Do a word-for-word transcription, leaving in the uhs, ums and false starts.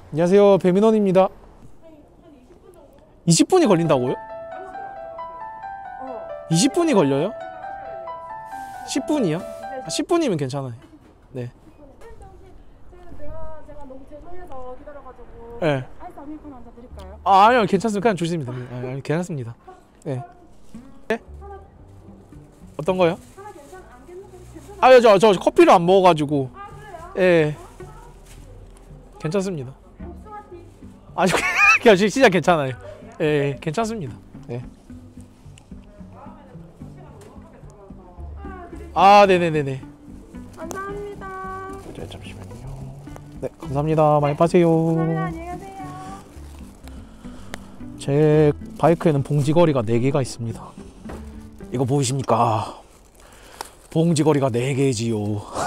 안녕하세요, 배민원입니다. 이십 분이 걸린다고요? 이십 분이 걸려요? 십 분이요? 아, 십 분이면 괜찮아요. 네. 제가 제가 너무 죄송해서 기다려가지고 네. 아이스 아메리카노 한잔 드릴까요? 아, 아니요, 괜찮습니다. 그냥 주시면 됩니다. 아, 아니, 괜찮습니다. 네. 네? 어떤 거요? 하나 괜찮 안 괜찮? 아, 저, 저 커피를 안 먹어가지고. 아 그래요? 예. 괜찮습니다. 복숭아티. 아니, 그냥 진짜 괜찮아요. 예, 괜찮습니다. 네. 아, 네네네네. 감사합니다. 네, 잠시만요. 네, 감사합니다. 많이 파세요. 감사합니다. 안녕히 가세요. 제 바이크에는 봉지거리가 네 개가 있습니다. 이거 보이십니까? 봉지거리가 네 개지요.